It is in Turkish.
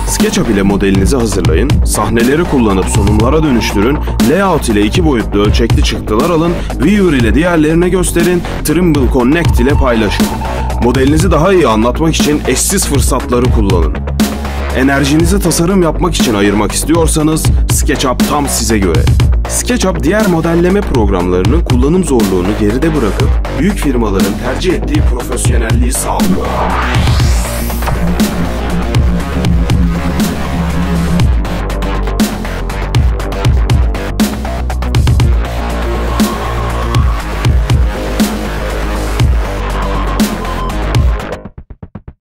SketchUp ile modelinizi hazırlayın, sahneleri kullanıp sunumlara dönüştürün, layout ile 2 boyutlu ölçekli çıktılar alın, Viewer ile diğerlerine gösterin, Trimble Connect ile paylaşın. Modelinizi daha iyi anlatmak için eşsiz fırsatları kullanın. Enerjinizi tasarım yapmak için ayırmak istiyorsanız SketchUp tam size göre. SketchUp diğer modelleme programlarının kullanım zorluğunu geride bırakıp büyük firmaların tercih ettiği profesyonelliği sağlıyor.